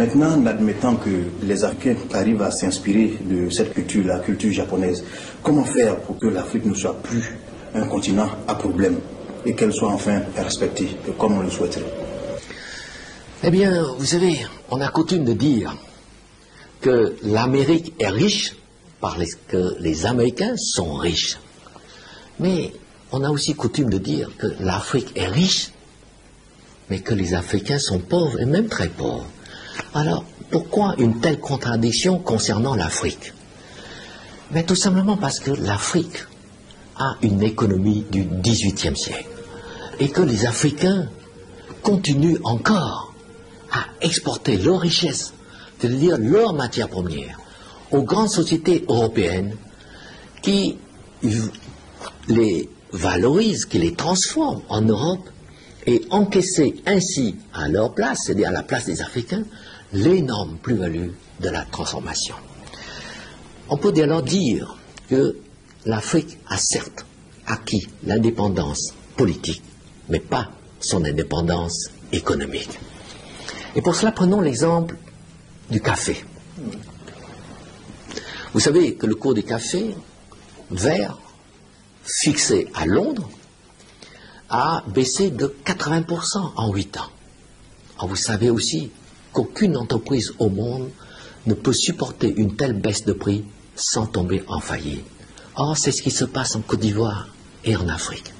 Maintenant, admettant que les Africains arrivent à s'inspirer de cette culture, la culture japonaise, comment faire pour que l'Afrique ne soit plus un continent à problème et qu'elle soit enfin respectée comme on le souhaiterait? Eh bien, vous savez, on a coutume de dire que l'Amérique est riche parce que les Américains sont riches. Mais on a aussi coutume de dire que l'Afrique est riche, mais que les Africains sont pauvres, et même très pauvres. Alors, pourquoi une telle contradiction concernant l'Afrique? Mais tout simplement parce que l'Afrique a une économie du XVIIIe siècle, et que les Africains continuent encore à exporter leur richesse, c'est-à-dire leurs matières premières, aux grandes sociétés européennes qui les valorisent, qui les transforment en Europe et encaisser ainsi à leur place, c'est-à-dire à la place des Africains, l'énorme plus-value de la transformation. On peut alors dire que l'Afrique a certes acquis l'indépendance politique, mais pas son indépendance économique. Et pour cela, prenons l'exemple du café. Vous savez que le cours du café vert, fixé à Londres, a baissé de 80% en 8 ans. Alors vous savez aussi qu'aucune entreprise au monde ne peut supporter une telle baisse de prix sans tomber en faillite. Or, c'est ce qui se passe en Côte d'Ivoire et en Afrique.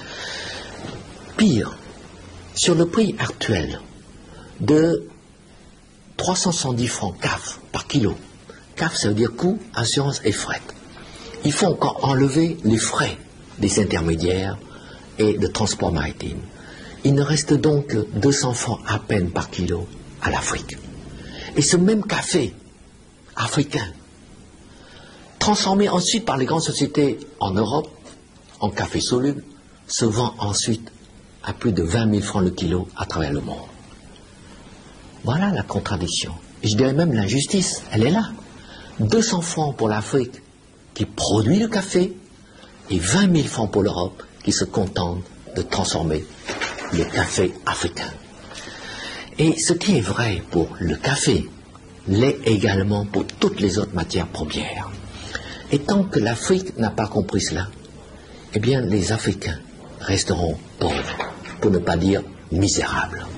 Pire, sur le prix actuel de 370 francs CAF par kilo, CAF ça veut dire coût, assurance et fret, il faut encore enlever les frais des intermédiaires et de transport maritime. Il ne reste donc que 200 francs à peine par kilo à l'Afrique. Et ce même café africain, transformé ensuite par les grandes sociétés en Europe, en café soluble, se vend ensuite à plus de 20 000 francs le kilo à travers le monde. Voilà la contradiction. Et je dirais même l'injustice, elle est là. 200 francs pour l'Afrique qui produit le café et 20 000 francs pour l'Europe qui se contente de transformer le café africain. Et ce qui est vrai pour le café l'est également pour toutes les autres matières premières. Et tant que l'Afrique n'a pas compris cela, eh bien les Africains resteront pauvres, pour ne pas dire misérables.